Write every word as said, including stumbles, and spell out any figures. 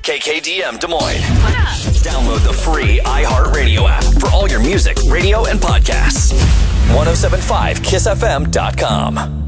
K K D M Des Moines. Download the free iHeartRadio app for all your music, radio, and podcasts. ten seventy-five kiss f m dot com.